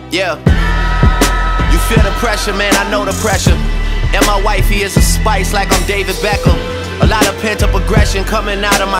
Yeah. You feel the pressure, man, I know the pressure. And my wifey is a spice like I'm David Beckham. A lot of pent-up aggression coming out of my